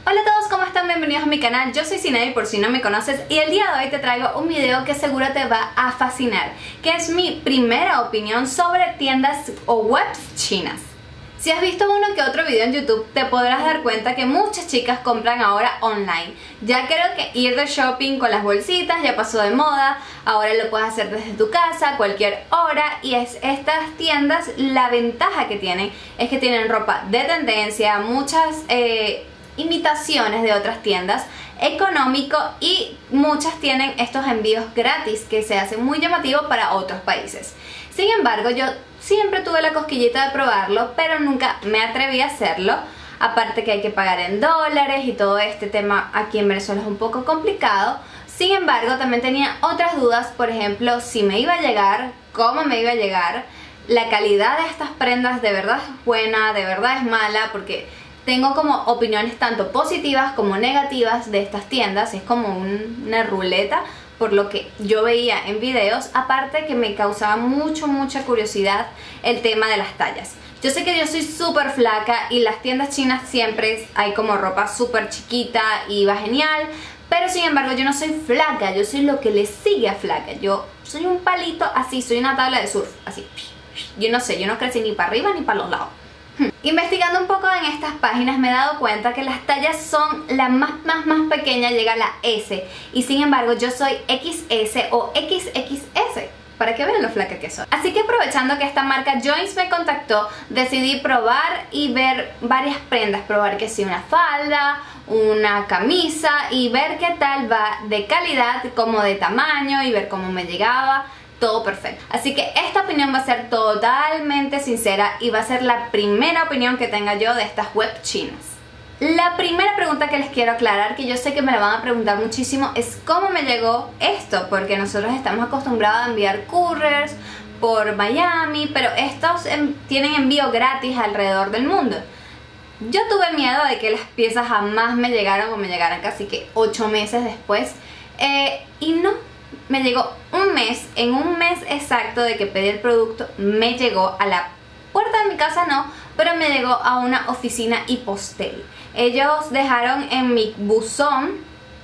Hola a todos, ¿cómo están? Bienvenidos a mi canal. Yo soy Sinaí, por si no me conoces, y el día de hoy te traigo un video que seguro te va a fascinar, que es mi primera opinión sobre tiendas o webs chinas. Si has visto uno que otro video en YouTube, te podrás dar cuenta que muchas chicas compran ahora online. Ya creo que ir de shopping con las bolsitas ya pasó de moda, ahora lo puedes hacer desde tu casa, a cualquier hora, y estas tiendas, la ventaja que tienen es que tienen ropa de tendencia, muchas imitaciones de otras tiendas, económico, y muchas tienen estos envíos gratis que se hacen muy llamativos para otros países. Sin embargo, yo siempre tuve la cosquillita de probarlo, pero nunca me atreví a hacerlo. Aparte que hay que pagar en dólares y todo este tema aquí en Venezuela es un poco complicado. Sin embargo, también tenía otras dudas, por ejemplo, si me iba a llegar, cómo me iba a llegar, la calidad de estas prendas de verdad es buena, de verdad es mala, porque tengo como opiniones tanto positivas como negativas de estas tiendas. Es como una ruleta por lo que yo veía en videos. Aparte que me causaba mucha curiosidad el tema de las tallas. Yo sé que yo soy súper flaca y las tiendas chinas siempre hay como ropa súper chiquita y va genial, pero sin embargo yo no soy flaca, yo soy lo que le sigue a flaca. Yo soy un palito así, soy una tabla de surf, así. Yo no sé, yo no crecí ni para arriba ni para los lados. Investigando un poco en estas páginas me he dado cuenta que las tallas son la más pequeña, llega a la S, y sin embargo yo soy XS o XXS, para que vean lo flaca que soy. Así que aprovechando que esta marca Joins me contactó, decidí probar y ver varias prendas, probar que sí, una falda, una camisa, y ver qué tal va de calidad como de tamaño, y ver cómo me llegaba. Todo perfecto. Así que esta opinión va a ser totalmente sincera y va a ser la primera opinión que tenga yo de estas web chinas. La primera pregunta que les quiero aclarar, que yo sé que me la van a preguntar muchísimo, es cómo me llegó esto, porque nosotros estamos acostumbrados a enviar couriers por Miami, pero estos tienen envío gratis alrededor del mundo. Yo tuve miedo de que las piezas jamás me llegaran, o me llegaran casi que 8 meses después, y no. Me llegó un mes, en un mes exacto de que pedí el producto, me llegó a la puerta de mi casa, no, pero me llegó a una oficina Hipostel. Ellos dejaron en mi buzón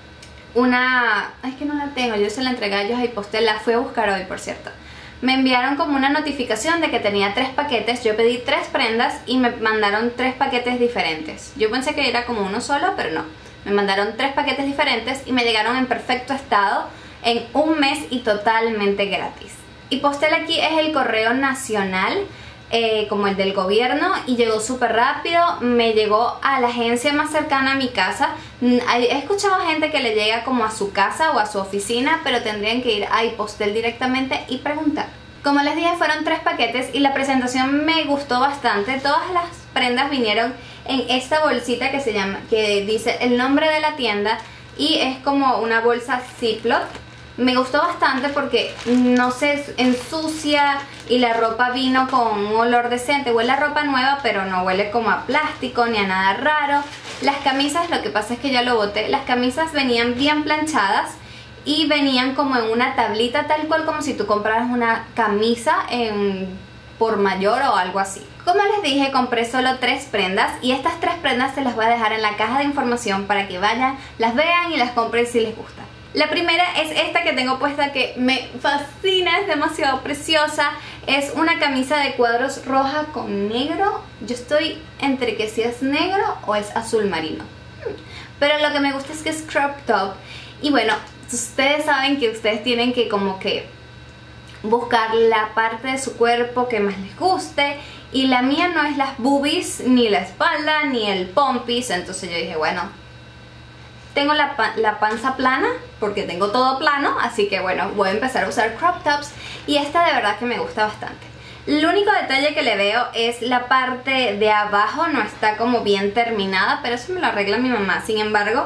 una... es que no la tengo, yo se la entregué a ellos a Hipostel, la fui a buscar hoy, por cierto. Me enviaron como una notificación de que tenía 3 paquetes, yo pedí 3 prendas y me mandaron 3 paquetes diferentes. Yo pensé que era como uno solo, pero no. Me mandaron 3 paquetes diferentes y me llegaron en perfecto estado, en un mes y totalmente gratis. Hipostel aquí es el correo nacional, como el del gobierno, y llegó súper rápido. Me llegó a la agencia más cercana a mi casa. He escuchado gente que le llega como a su casa o a su oficina, pero tendrían que ir a Hipostel directamente y preguntar. Como les dije, fueron 3 paquetes y la presentación me gustó bastante. Todas las prendas vinieron en esta bolsita que se llama, que dice el nombre de la tienda, y es como una bolsa Ziploc. Me gustó bastante porque no se ensucia y la ropa vino con un olor decente. Huele a ropa nueva, pero no huele como a plástico ni a nada raro. Las camisas, lo que pasa es que ya lo boté, las camisas venían bien planchadas y venían como en una tablita, tal cual como si tú compraras una camisa por mayor o algo así. Como les dije, compré solo 3 prendas, y estas 3 prendas se las voy a dejar en la caja de información para que vayan, las vean y las compren si les gusta. La primera es esta que tengo puesta, que me fascina, es demasiado preciosa. Es una camisa de cuadros roja con negro. Yo estoy entre que si es negro o es azul marino. Pero lo que me gusta es que es crop top. Y bueno, ustedes saben que ustedes tienen que como que buscar la parte de su cuerpo que más les guste. Y la mía no es las boobies, ni la espalda, ni el pompis. Entonces yo dije, bueno, tengo la panza plana, porque tengo todo plano, así que bueno, voy a empezar a usar crop tops, y esta de verdad que me gusta bastante. El único detalle que le veo es la parte de abajo, no está como bien terminada, pero eso me lo arregla mi mamá. Sin embargo,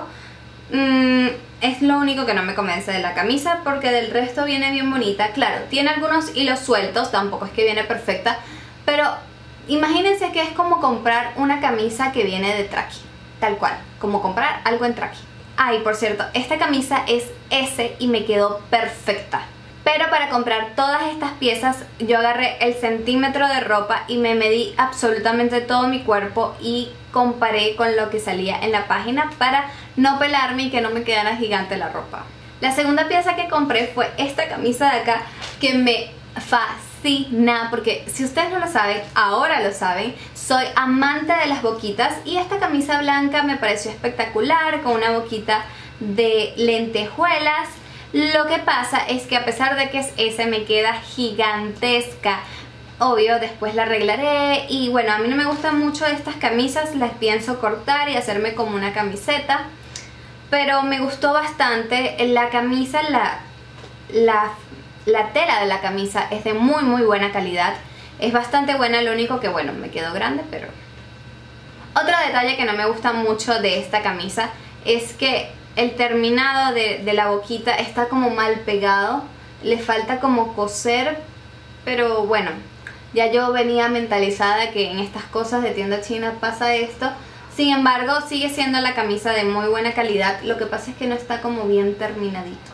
es lo único que no me convence de la camisa, porque del resto viene bien bonita. Claro, tiene algunos hilos sueltos, tampoco es que viene perfecta, pero imagínense que es como comprar una camisa que viene de Traki, tal cual, como comprar algo en Traki. Ay, por cierto, esta camisa es S y me quedó perfecta. Pero para comprar todas estas piezas yo agarré el centímetro de ropa y me medí absolutamente todo mi cuerpo, y comparé con lo que salía en la página para no pelarme y que no me quedara gigante la ropa. La segunda pieza que compré fue esta camisa de acá, que me fascina, porque si ustedes no lo saben, ahora lo saben, soy amante de las boquitas, y esta camisa blanca me pareció espectacular, con una boquita de lentejuelas. Lo que pasa es que a pesar de que es ese, me queda gigantesca. Obvio, después la arreglaré, y bueno, a mí no me gustan mucho estas camisas, las pienso cortar y hacerme como una camiseta, pero me gustó bastante. La camisa, la tela de la camisa es de muy buena calidad, es bastante buena, lo único que bueno, me quedó grande, pero... Otro detalle que no me gusta mucho de esta camisa es que el terminado de la boquita está como mal pegado, le falta como coser, pero bueno, ya yo venía mentalizada que en estas cosas de tienda china pasa esto. Sin embargo, sigue siendo la camisa de muy buena calidad, lo que pasa es que no está como bien terminadito.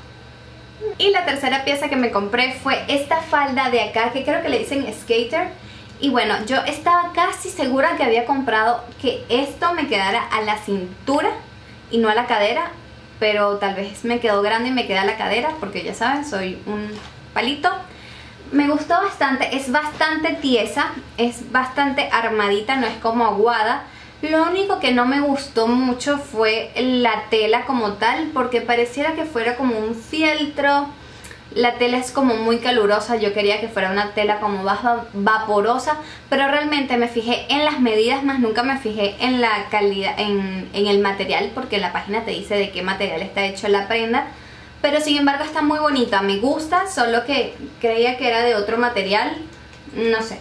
Y la tercera pieza que me compré fue esta falda de acá, que creo que le dicen skater. Y bueno, yo estaba casi segura que había comprado que esto me quedara a la cintura y no a la cadera, pero tal vez me quedó grande y me queda a la cadera, porque ya saben, soy un palito. Me gustó bastante, es bastante tiesa, es bastante armadita, no es como aguada. Lo único que no me gustó mucho fue la tela como tal, porque pareciera que fuera como un fieltro. La tela es como muy calurosa, yo quería que fuera una tela como más vaporosa, pero realmente me fijé en las medidas, más nunca me fijé en la calidad, en el material, porque la página te dice de qué material está hecho la prenda. Pero sin embargo está muy bonita, me gusta, solo que creía que era de otro material, no sé.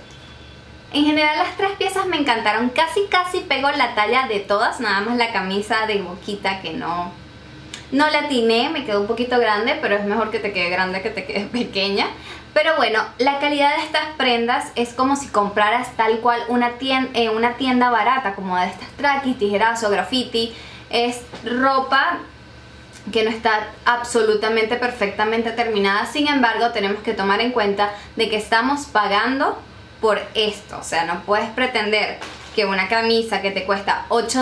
En general las tres piezas me encantaron, casi pego la talla de todas, nada más la camisa de boquita que no la atiné, me quedó un poquito grande, pero es mejor que te quede grande que te quede pequeña. Pero bueno, la calidad de estas prendas es como si compraras tal cual una tienda barata, como de estas Traqui, Tijerazo, Graffiti. Es ropa que no está absolutamente perfectamente terminada. Sin embargo, tenemos que tomar en cuenta de que estamos pagando por esto. O sea, no puedes pretender que una camisa que te cuesta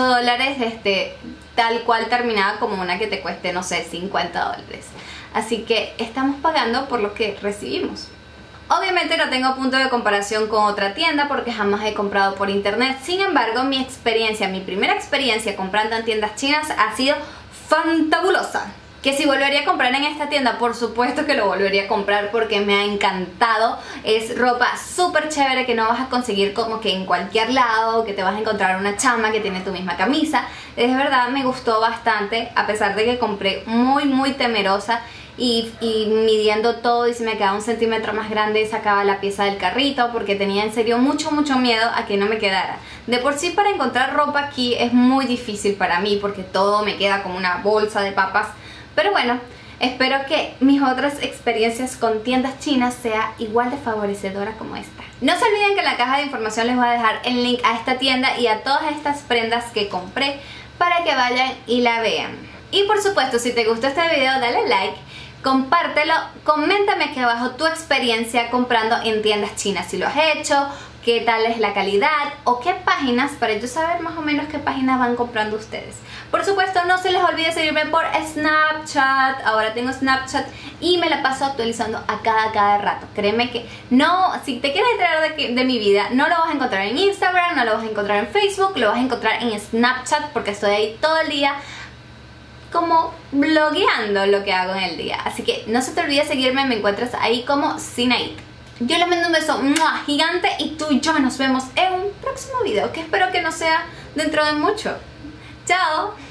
$8 esté tal cual terminada como una que te cueste, no sé, $50. Así que estamos pagando por lo que recibimos. Obviamente no tengo punto de comparación con otra tienda porque jamás he comprado por internet. Sin embargo, mi primera experiencia comprando en tiendas chinas ha sido fantabulosa. Que si volvería a comprar en esta tienda, por supuesto que lo volvería a comprar porque me ha encantado. Es ropa súper chévere que no vas a conseguir como que en cualquier lado, que te vas a encontrar una chama que tiene tu misma camisa. De verdad me gustó bastante, a pesar de que compré muy temerosa y midiendo todo, y si me quedaba 1 centímetro más grande sacaba la pieza del carrito porque tenía en serio mucho miedo a que no me quedara. De por sí para encontrar ropa aquí es muy difícil para mí porque todo me queda como una bolsa de papas. Pero bueno, espero que mis otras experiencias con tiendas chinas sea igual de favorecedora como esta. No se olviden que en la caja de información les voy a dejar el link a esta tienda y a todas estas prendas que compré para que vayan y la vean. Y por supuesto, si te gustó este video, dale like, compártelo, coméntame aquí abajo tu experiencia comprando en tiendas chinas, si lo has hecho, qué tal es la calidad o qué páginas, para yo saber más o menos qué páginas van comprando ustedes. Por supuesto, no se les olvide seguirme por Snapchat. Ahora tengo Snapchat y me la paso actualizando a cada rato. Créeme que no, si te quieres enterar de mi vida, no lo vas a encontrar en Instagram, no lo vas a encontrar en Facebook, lo vas a encontrar en Snapchat porque estoy ahí todo el día como blogueando lo que hago en el día. Así que no se te olvide seguirme, me encuentras ahí como Sinaid. Yo les mando un beso gigante y tú y yo nos vemos en un próximo video que espero que no sea dentro de mucho. ¡Chao!